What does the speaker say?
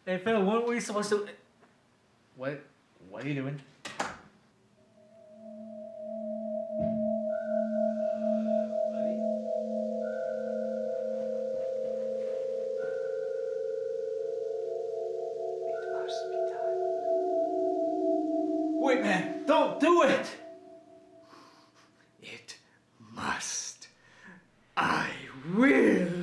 Hey Phil, weren't we supposed to... What are you doing? Wait, man, don't do it! It must. I will.